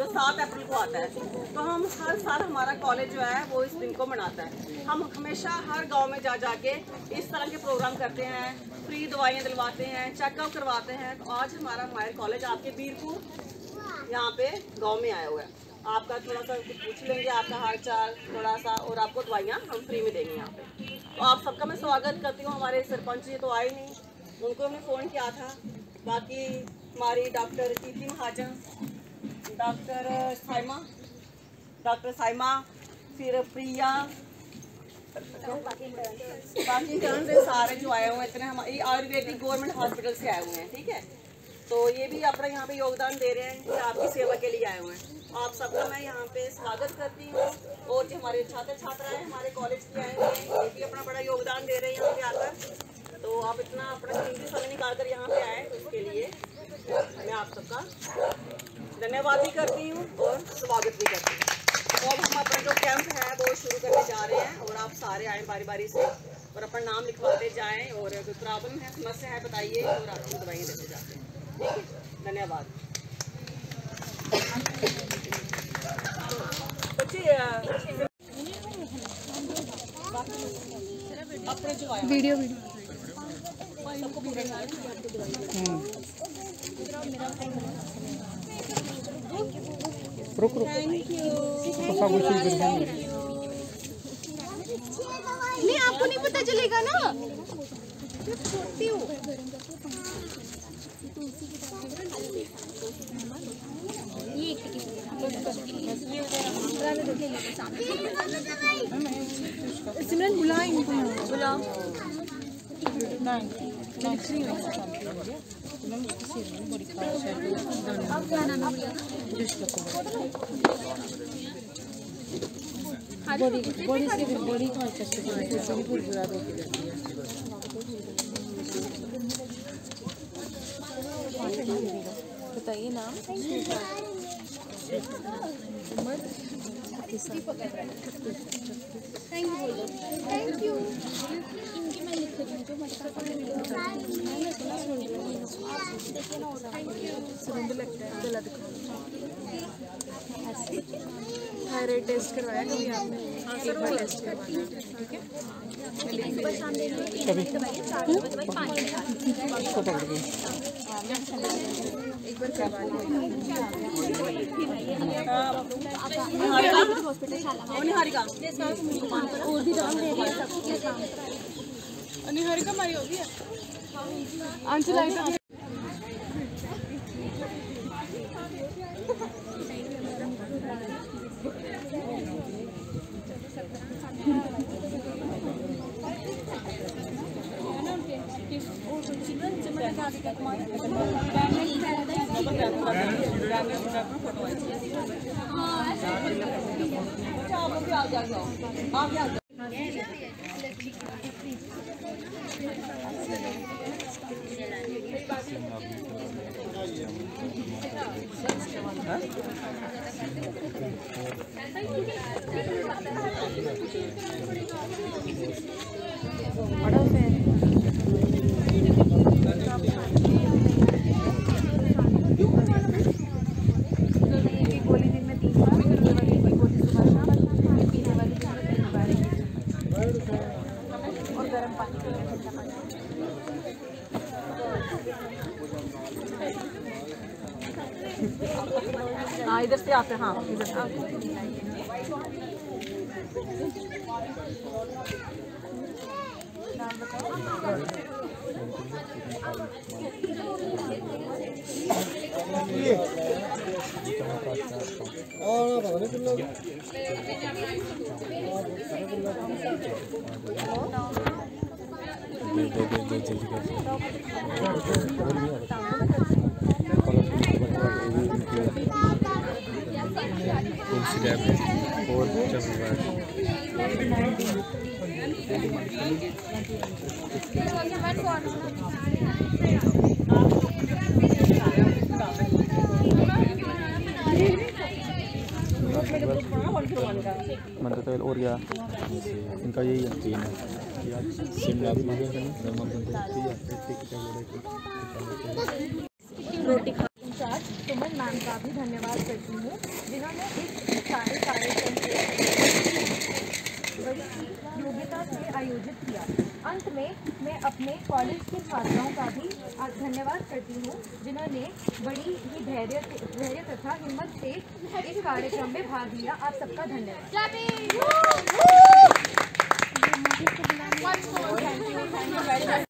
जो 7 अप्रैल को आता है। तो हम हर साल हमारा कॉलेज जो है वो इस दिन को मनाता है। हम हमेशा हर गांव में जा जाके इस तरह के प्रोग्राम करते हैं, फ्री दवाइयाँ दिलवाते हैं, चेकअप करवाते हैं। तो आज हमारा मायर कॉलेज आपके बीरपुर यहाँ पे गाँव में आया हुआ है। आपका थोड़ा सा कुछ पूछ लेंगे, आपका हाल चाल थोड़ा सा, और आपको दवाइयाँ हम फ्री में देंगे यहाँ पे। तो आप सबका मैं स्वागत करती हूँ। हमारे सरपंच जी तो आए नहीं, उनको हमने फ़ोन किया था। बाकी हमारी डॉक्टर कीर्ति महाजन, डॉक्टर साइमा, फिर प्रिया, बाकी टर्न से सारे जो आए हुए हैं, इतने हमारी आयुर्वेदिक गवर्नमेंट हॉस्पिटल से आए हुए हैं। ठीक है, तो ये भी अपना यहाँ पे योगदान दे रहे हैं कि आपकी सेवा के लिए आए हुए हैं। आप सबका मैं यहाँ पे स्वागत करती हूँ। और जो हमारे छात्र छात्राएं हमारे कॉलेज के आए हुए हैं, ये भी अपना बड़ा योगदान दे रहे हैं यहाँ पे आकर। तो आप इतना अपना कीमती समय निकाल कर यहाँ पे आए, तो इसके लिए मैं आप सबका धन्यवाद भी करती हूँ और स्वागत भी करती हूँ। तो अब हम अपना जो कैंप है वो शुरू करने जा रहे हैं, और आप सारे आए बारी बारी से और अपना नाम लिखवाते जाएँ, और कोई प्रॉब्लम है, समस्या है बताइए, और आपको दवाइयाँ देते जाते हैं। ठीक है, धन्यवाद। वीडियो नहीं, आपको नहीं पता चलेगा ना, छोड़ती हूँ। सिमरन बुला इनको, बुला। बताइए नाम। Thank you. इनकी मैं लिख रही हूँ जो थायराइड टेस्ट करवाया कभी आपने? एक बार टेस्ट करवाना, ठीक है? एक बार करवा निहारिका हमारी होगी आंचल। हाँ, इधर से आते हैं। हाँ, इधर से नाम बताओ। मंत्रतैल और क्या इनका यही है शिमला रोटी खा। का भी धन्यवाद करती हूँ जिन्होंने इस सारे कार्यक्रम को बड़ी ही योग्यता से आयोजित किया। अंत में मैं अपने कॉलेज के छात्राओं का भी धन्यवाद करती हूँ जिन्होंने बड़ी ही धैर्य तथा हिम्मत से इस कार्यक्रम में भाग लिया। आप सबका धन्यवाद।